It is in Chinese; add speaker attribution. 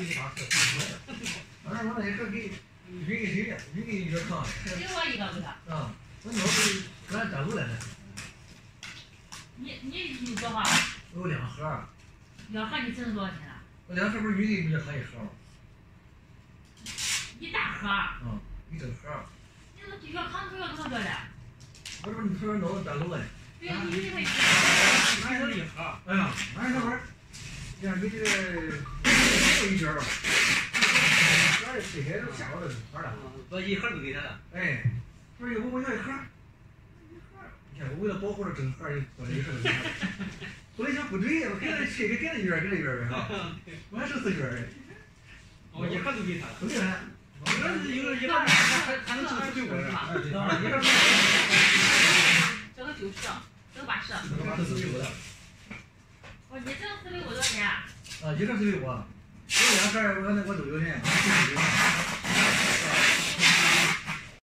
Speaker 1: 一啥事？反正我那盒给匀给谁的？匀给药厂的。
Speaker 2: 给我一个给他。
Speaker 1: 啊，我那是给俺单独来的。
Speaker 2: 你有多少？
Speaker 1: 我有2盒。
Speaker 2: 2盒你挣多少钱了？
Speaker 1: 我2盒不是匀给药厂1盒吗？
Speaker 2: 一大盒。
Speaker 1: 嗯，一整盒。
Speaker 2: 你这药厂主要多少个嘞？
Speaker 1: 我这不你说弄个单独的。
Speaker 2: 对，你以为是？
Speaker 1: 俺是1盒。哎呀，俺这边，你看你这个1卷吧。这切开都下到这盒了。
Speaker 3: 把1盒都给他了。
Speaker 1: 哎，不是我要1盒。你看我为了保护这整盒，把这1盒都给他了。后来想不对呀，我给他切开给他1卷，给他1卷呗哈。我还剩4卷嘞。
Speaker 3: 哦，1盒都给他了。
Speaker 1: 都给他。
Speaker 3: 有1盒还能剩4给我是吧？
Speaker 1: 1盒。
Speaker 2: 这个90，这个80。
Speaker 1: 这个80是给我的。
Speaker 2: 哦，你这个4给我多少钱？
Speaker 1: 啊，1盒4给我。我2盒我都有钱。